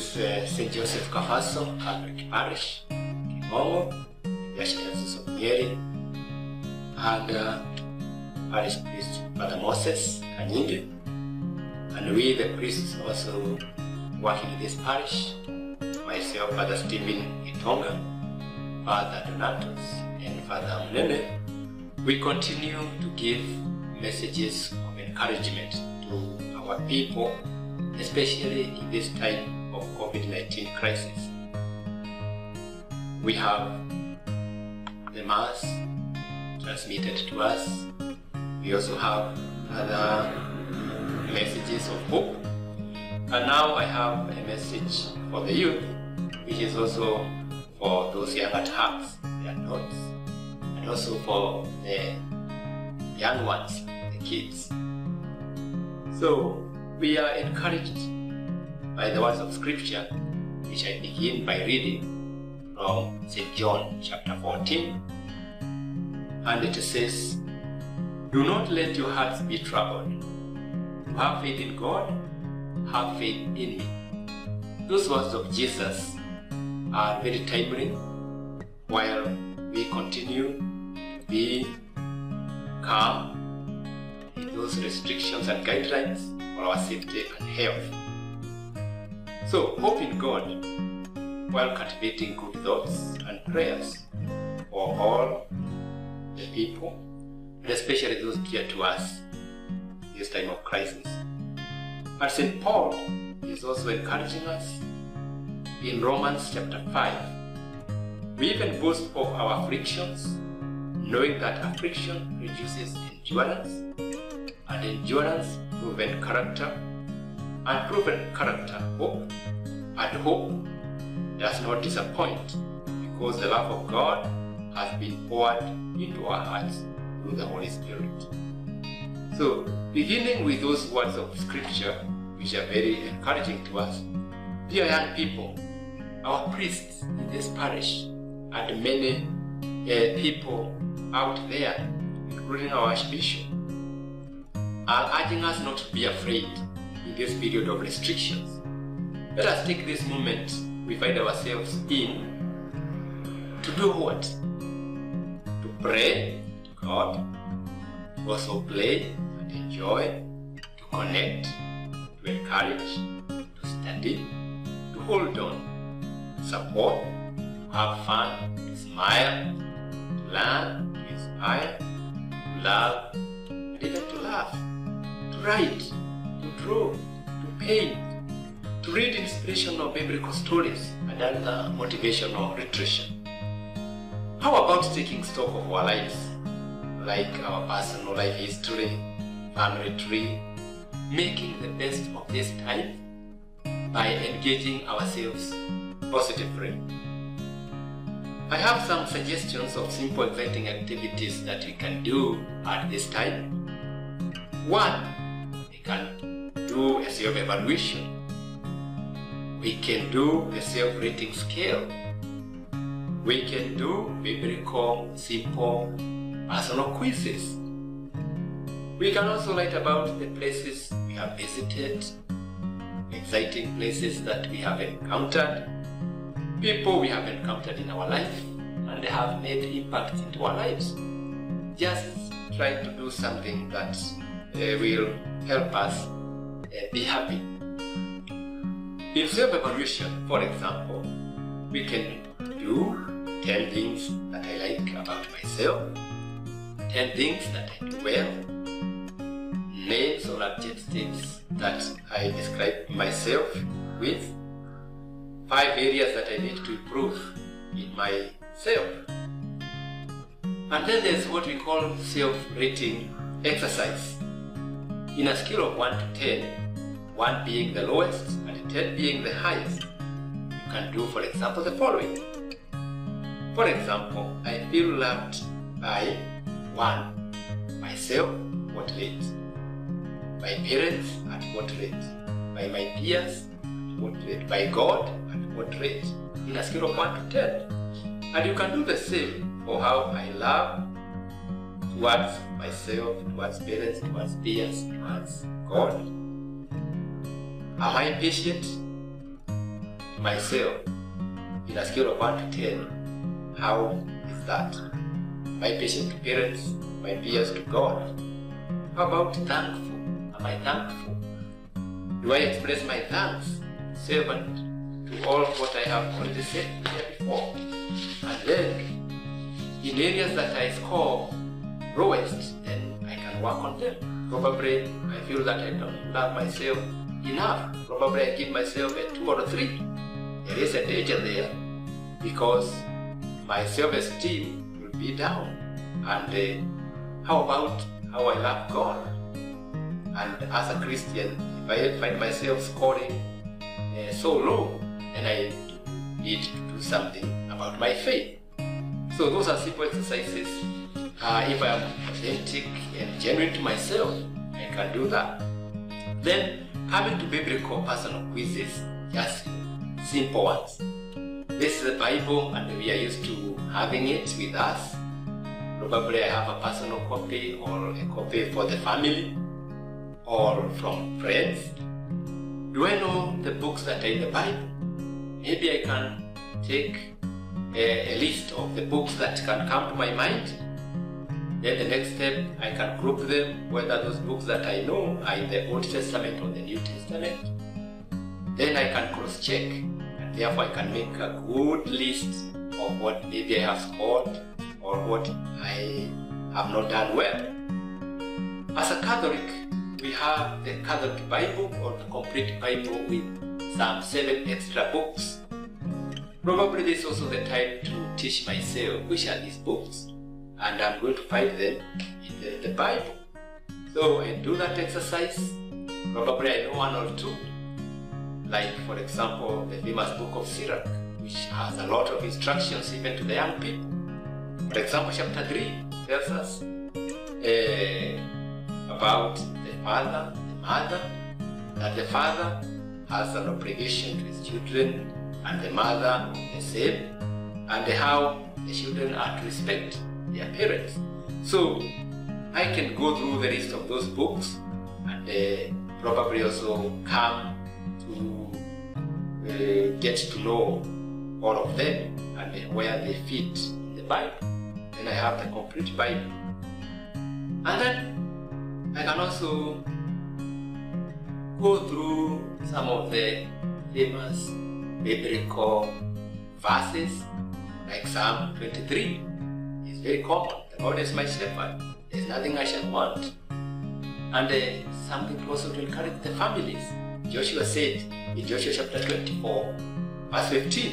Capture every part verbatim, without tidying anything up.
is uh, Saint Joseph Kafaso Catholic Parish, Kimongo, Diocese of Nyeri, and uh, Parish Priest Father Moses Kanyinge, and we the priests also working in this parish, myself, Father Stephen Itonga, Father Donatus, and Father Munene. We continue to give messages of encouragement to our people, especially in this time of COVID nineteen crisis. We have the Mass transmitted to us. We also have other messages of hope. And now I have a message for the youth, which is also for those young at heart, the adults, and also for the young ones, the kids. So we are encouraged by the words of Scripture, which I begin by reading from Saint John chapter fourteen. And it says, "Do not let your hearts be troubled. You have faith in God, have faith in me." Those words of Jesus are very timely while we continue to be calm in those restrictions and guidelines for our safety and health. So, hope in God while cultivating good thoughts and prayers for all the people, and especially those dear to us in this time of crisis. And Saint Paul is also encouraging us in Romans chapter five. We even boast of our afflictions, knowing that affliction produces endurance, and endurance proven character, and proven character hope, and hope does not disappoint, because the love of God has been poured into our hearts through the Holy Spirit. So, beginning with those words of Scripture, which are very encouraging to us, dear young people, our priests in this parish, and many uh, people out there, including our Archbishop, are urging us not to be afraid in this period of restrictions. Let us take this moment we find ourselves in to do what? To pray to God, to also play and enjoy, to connect, to encourage, to study, to hold on, to support, to have fun, to smile, to learn, to inspire, to love, and even to laugh, to write, to draw, to paint, to read inspirational biblical stories and other motivational literature. How about taking stock of our lives, like our personal life history, family tree, making the best of this time by engaging ourselves positively? I have some suggestions of simple exciting activities that we can do at this time. One, we can do a self-evaluation. We can do a self-rating scale. We can do biblical, simple, personal quizzes. We can also write about the places we have visited, exciting places that we have encountered, people we have encountered in our life, and they have made impact into our lives. Just try to do something that uh, will help us uh, be happy. In self-evaluation, for example, we can do ten things that I like about myself, ten things that I do well, names or adjectives that I describe myself with, five areas that I need to improve in myself. And then there's what we call self-rating exercise. In a scale of one to ten, one being the lowest and ten being the highest, you can do, for example, the following. For example, I feel loved by one, myself, what rate? By parents, at what rate? By my peers, at what rate? By God, at what rate? In a scale of one to ten. And you can do the same for how I love towards myself, towards parents, towards peers, towards God. Am I patient? myself in a scale of one to ten, how is that? Am I patient to parents? Am I peers to God? How about thankful? Am I thankful? Do I express my thanks, servant, to all what I have already said here before? And then, in areas that I score lowest, then I can work on them. Probably I feel that I don't love myself enough. Probably I give myself a two or a three. There is a danger there because my self-esteem will be down. And uh, how about how I love God? And as a Christian, if I find myself scoring uh, so low, then I need to do something about my faith. So those are simple exercises. Uh, if I am authentic and genuine to myself, I can do that. Then coming to biblical personal quizzes, just simple ones. This is the Bible and we are used to having it with us. Probably I have a personal copy or a copy for the family or from friends. Do I know the books that are in the Bible? Maybe I can take a, a list of the books that can come to my mind. Then the next step, I can group them, whether those books that I know are in the Old Testament or the New Testament. Then I can cross-check, and therefore I can make a good list of what maybe I have scored or what I have not done well. As a Catholic, we have the Catholic Bible or the complete Bible with some seven extra books. Probably this is also the time to teach myself which are these books. And I'm going to find them in the, the Bible. So I do that exercise. Probably I know one or two. Like, for example, the famous book of Sirach, which has a lot of instructions even to the young people. For example, chapter three tells us uh, about the father, the mother, that the father has an obligation to his children, and the mother the same, and how the children are to respect their parents. So I can go through the list of those books and uh, probably also come to uh, get to know all of them and uh, where they fit in the Bible. Then I have the complete Bible. And then I can also go through some of the famous biblical verses like Psalm twenty-three. It's very common. The Lord is my shepherd. There's nothing I shall want. And uh, something also to encourage the families. Joshua said in Joshua chapter twenty-four, verse fifteen,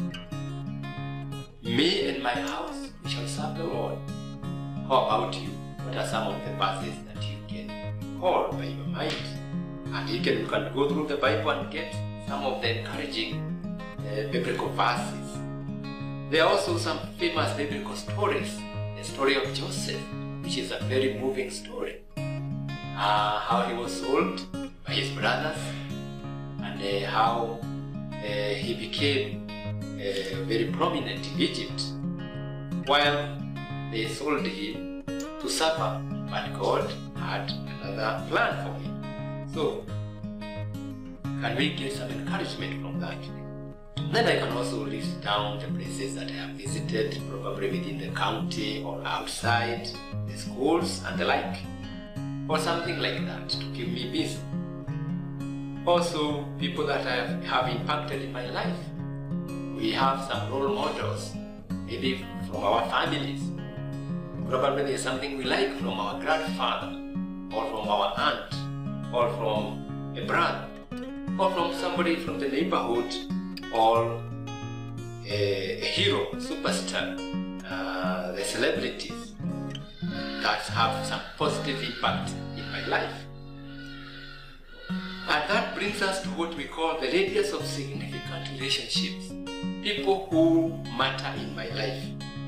"Me and my house, we shall serve the Lord." How about you? What are some of the verses that you can call by your mind? And you can, you can go through the Bible and get some of the encouraging uh, biblical verses. There are also some famous biblical stories. The story of Joseph, which is a very moving story. Uh, how he was sold by his brothers and uh, how uh, he became uh, very prominent in Egypt while they sold him to suffer, but God had another plan for him. So, can we get some encouragement from that? Then I can also list down the places that I have visited, probably within the county or outside, the schools and the like, or something like that to keep me busy. Also, people that I have, have impacted in my life. We have some role models, maybe from our families. Probably there's something we like from our grandfather, or from our aunt, or from a brother, or from somebody from the neighborhood, or a, a hero, superstar, uh, the celebrities that have some positive impact in my life. And that brings us to what we call the radius of significant relationships, people who matter in my life.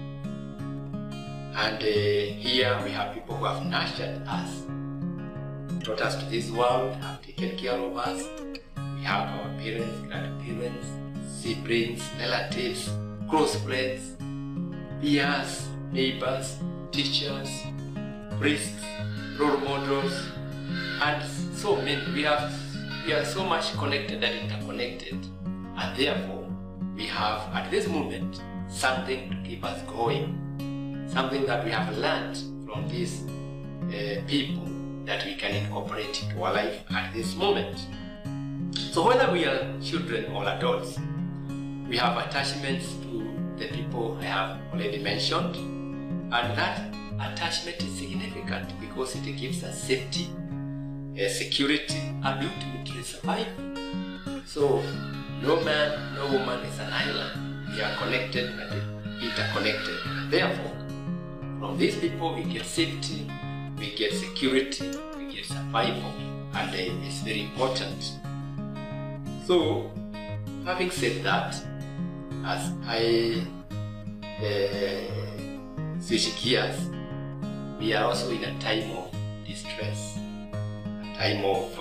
And uh, here we have people who have nurtured us, brought us to this world, have taken care of us. We have our parents, grandparents, siblings, relatives, close friends, peers, neighbors, teachers, priests, role models, and so many. We have we are so much connected and interconnected. And therefore, we have at this moment something to keep us going, something that we have learned from these uh, people that we can incorporate into our life at this moment. So whether we are children or adults, we have attachments to the people I have already mentioned, and that attachment is significant because it gives us safety, uh, security, and ultimately survival. So no man, no woman is an island. We are connected and interconnected. Therefore, from these people we get safety, we get security, we get survival, and uh, it's very important. So, having said that, as I uh, switch gears, we are also in a time of distress, a time of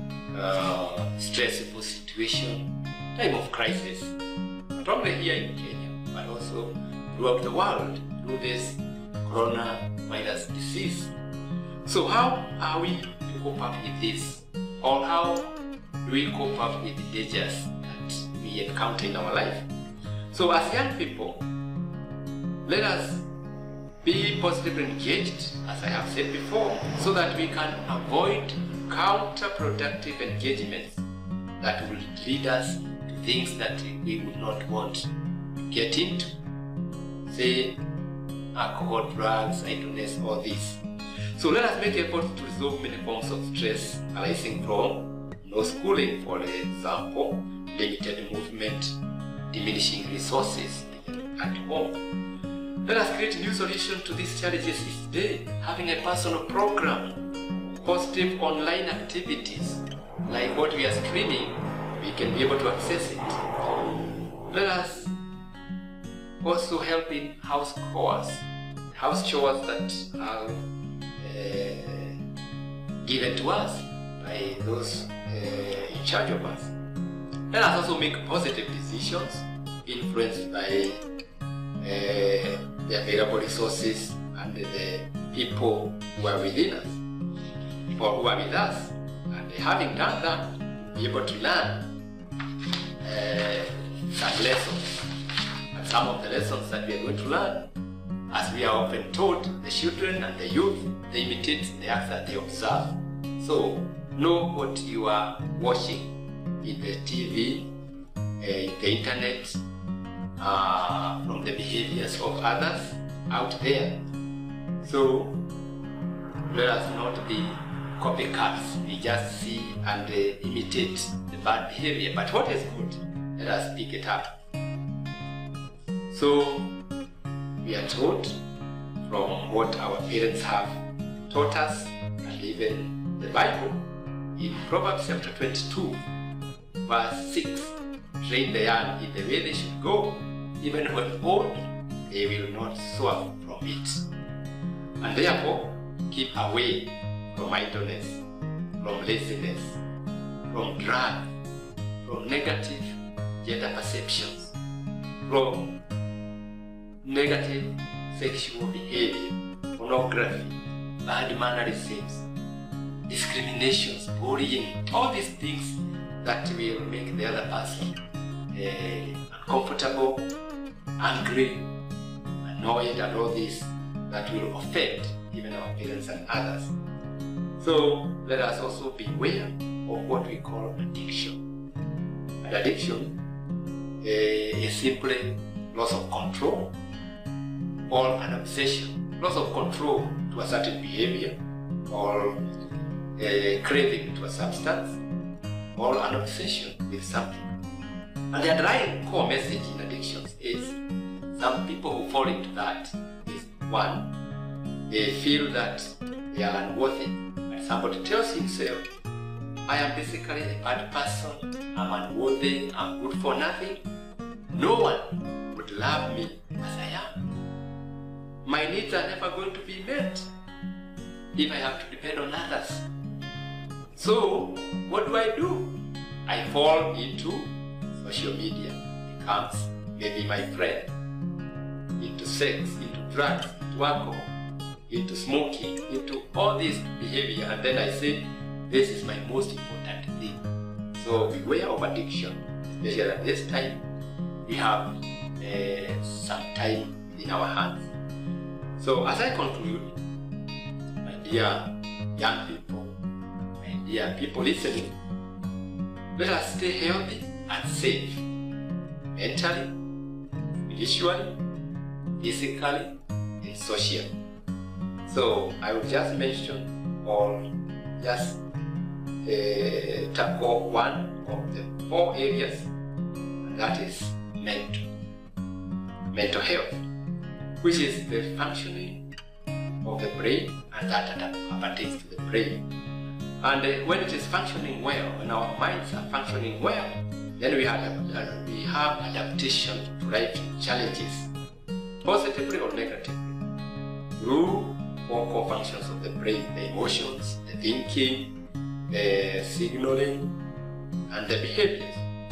uh, stressful situation, time of crisis, not only here in Kenya, but also throughout the world, through this coronavirus disease. So how are we to cope up with this? Or how do we cope up with the dangers that we encounter in our life? So as young people, let us be positively engaged, as I have said before, so that we can avoid counterproductive engagements that will lead us to things that we would not want to get into. Say, alcohol, drugs, idleness, all this. So let us make efforts to resolve many forms of stress arising from no schooling, for example, limited movement, diminishing resources at home. Let us create new solutions to these challenges each day, having a personal program, positive online activities, like what we are screening, we can be able to access it. Let us also help in house chores, house chores that are uh, given to us by those uh, in charge of us. Let us also make positive decisions influenced by uh, the available resources and the people who are within us, or who are with us. And having done that, be able to learn uh, some lessons. And some of the lessons that we are going to learn, as we are often taught, the children and the youth, they imitate the acts that they observe. So know what you are watching in the T V, uh, in the internet, uh, from the behaviors of others out there. So let us not be copycats. We just see and uh, imitate the bad behavior. But what is good, let us pick it up. So we are taught from what our parents have taught us, and even the Bible in Proverbs chapter twenty-two, verse six, train the young in the way they should go, even when old, they will not swerve from it. And therefore, keep away from idleness, from laziness, from drugs, from negative gender perceptions, from negative sexual behavior, pornography, bad mannerisms, discriminations, bullying, all these things that will make the other person uh, uncomfortable, angry, annoyed, and all this that will offend even our parents and others. So let us also beware of what we call addiction. And addiction uh, is simply loss of control, or an obsession, loss of control to a certain behavior, or a craving to a substance, or an obsession with something. And the underlying core message in addictions is some people who fall into that is, one, they feel that they are unworthy. And somebody tells himself, I am basically a bad person, I'm unworthy, I'm good for nothing. No one would love me as I am. My needs are never going to be met if I have to depend on others. So, what do I do? I fall into social media, becomes maybe my friend, into sex, into drugs, into alcohol, into smoking, into all this behavior, and then I say, this is my most important thing. So beware of addiction, especially at this time, we have uh, some time in our hands. So as I conclude, my dear young people, my dear people listening, let us stay healthy and safe, mentally, spiritually, physically, and socially. So I will just mention or just uh, tackle one of the four areas, and that is mental. Mental health, which is the functioning of the brain and that appertains to the brain. And uh, when it is functioning well, when our minds are functioning well, then we have, uh, we have adaptation to life challenges, positively or negatively, through four core functions of the brain: the emotions, the thinking, the signaling, and the behaviors.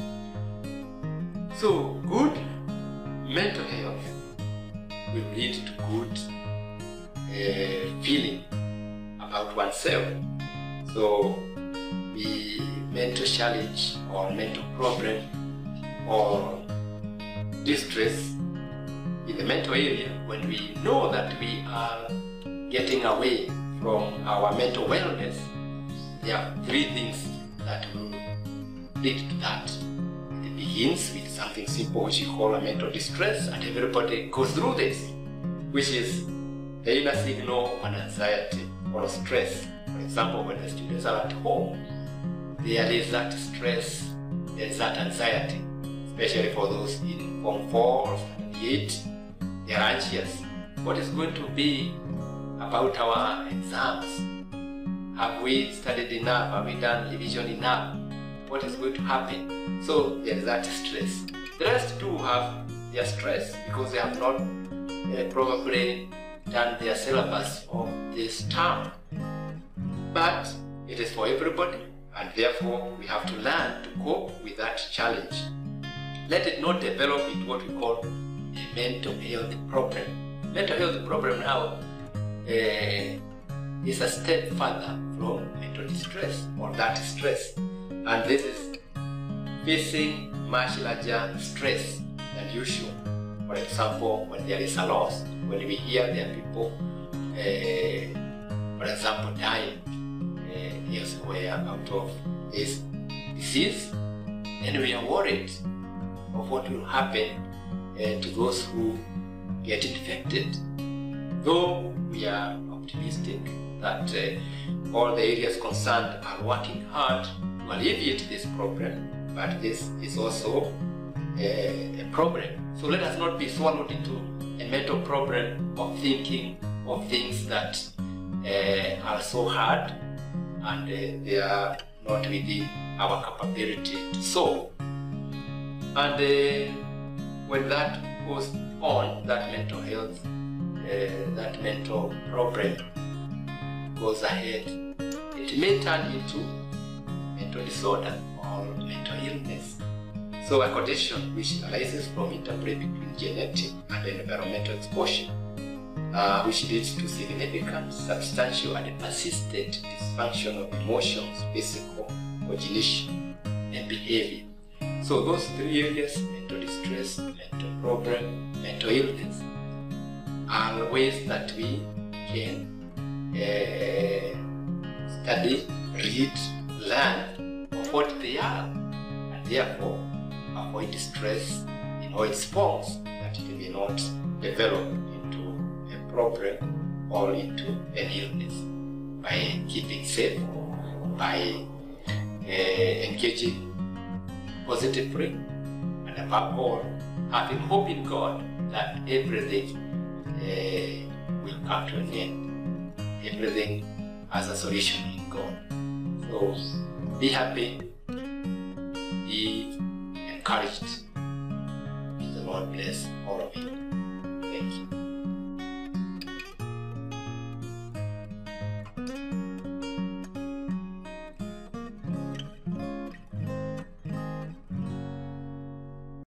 So good mental health will lead to good uh, feeling about oneself. So the mental challenge or mental problem or distress in the mental area, when we know that we are getting away from our mental wellness, there are three things that will lead to that. It begins with something simple which we call a mental distress, and everybody goes through this, which is the inner signal of an anxiety or stress. For example, when the students are at home, there is that stress, there is that anxiety, especially for those in Form four or Standard eight. They are anxious. What is going to be about our exams? Have we studied enough? Have we done revision enough? What is going to happen? So there is that stress. The rest too have their stress because they have not uh, probably done their syllabus of this term. But it is for everybody, and therefore we have to learn to cope with that challenge. Let it not develop into what we call a mental health problem. Mental health problem now uh, is a step further from mental distress or that stress, and this is facing much larger stress than usual. For example, when there is a loss, when we hear there are people, uh, for example, dying uh, elsewhere out of this disease, then we are worried of what will happen uh, to those who get infected. Though we are optimistic that uh, all the areas concerned are working hard to alleviate this problem, but this is also a, a problem. So let us not be swallowed into a mental problem of thinking of things that uh, are so hard and uh, they are not within our capability to solve. And uh, when that goes on, that mental health, uh, that mental problem goes ahead, it may turn into mental disorder or mental illness. So a condition which arises from interplay between genetic and environmental exposure, uh, which leads to significant, substantial and persistent dysfunction of emotions, physical, cognition, and behavior. So those three areas, mental distress, mental problem, mental illness, are ways that we can uh, study, read, learn of what they are, and therefore avoid stress in all its forms, that it may not develop into a problem or into an illness, by keeping safe, by uh, engaging positively, and above all, having hope in God that everything uh, will come to an end. Everything has a solution in God. So be happy, be encouraged. May the Lord bless all of you. Thank you.